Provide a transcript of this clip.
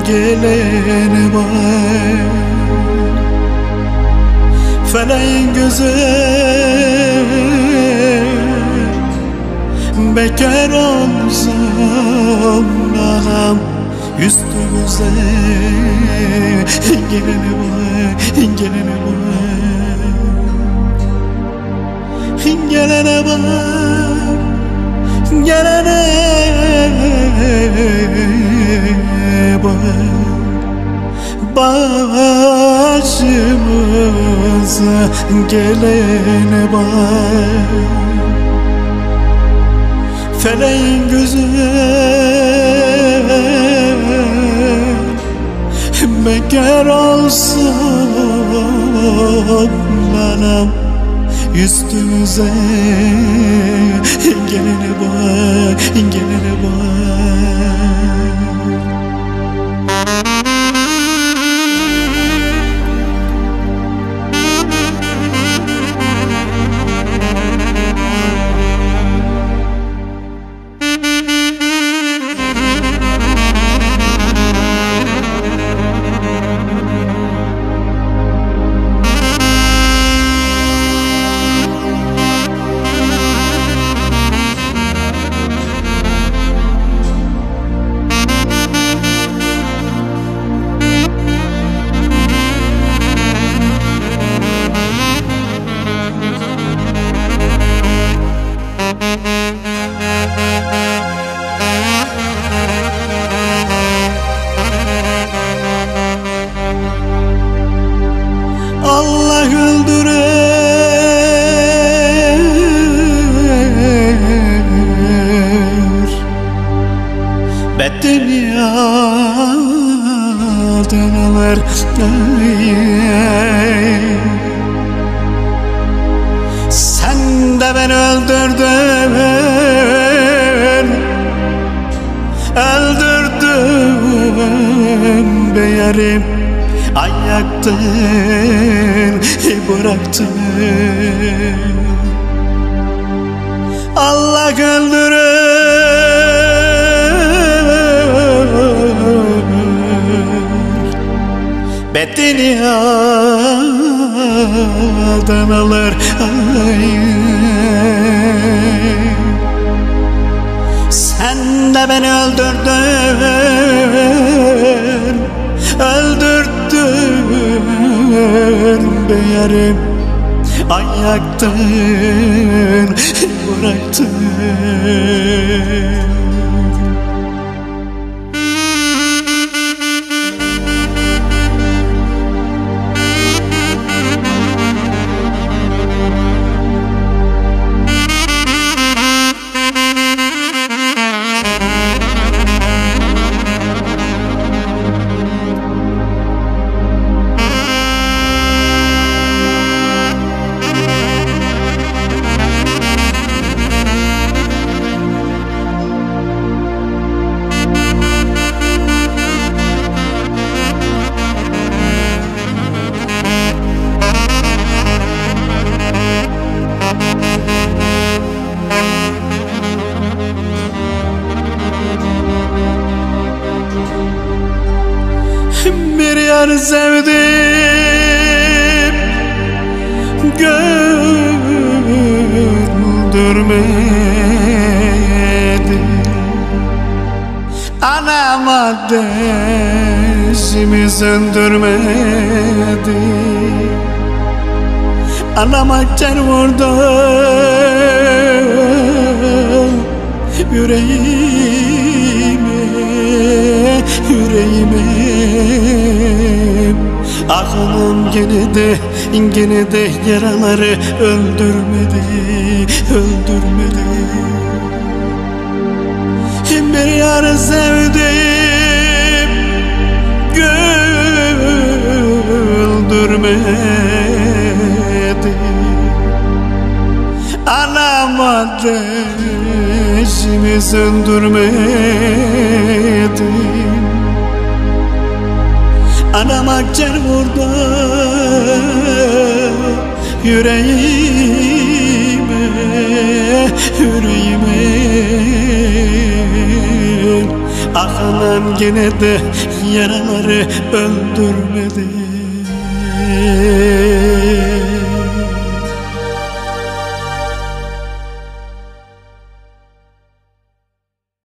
gelene bak. Feleğin gözü bekar olsam anam üstümüze gelene bak, gelene bak, gelene bak, gelene bak. Başımıza gelene bak. Feleğin gözü bekar olsam anam üstümüze gelene bak, gelene bak. Allah öldürür, bedeni aldan alır. Sen de beni öldürdün, öldürdün be yarim. Ayaktın bıraktın. Allah öldürür, bedeni aldan alır. Sen de beni öldürdün, öldürdün be yarim. Ayaktın bıraktın. Bir yar sevdim, güldürmedi. Anam ateşimi söndürmedi. Anam akçer vurdu yüreğime, yüreğime. Aklım gene de yaraları öldürmedi, öldürmedi. Bir yar sevdim, güldürmedi. Anam ateşimi söndürmedi. Anam akçer vurdu yüreğime, yüreğime. Ah anam yine de yaraları öldürmedi.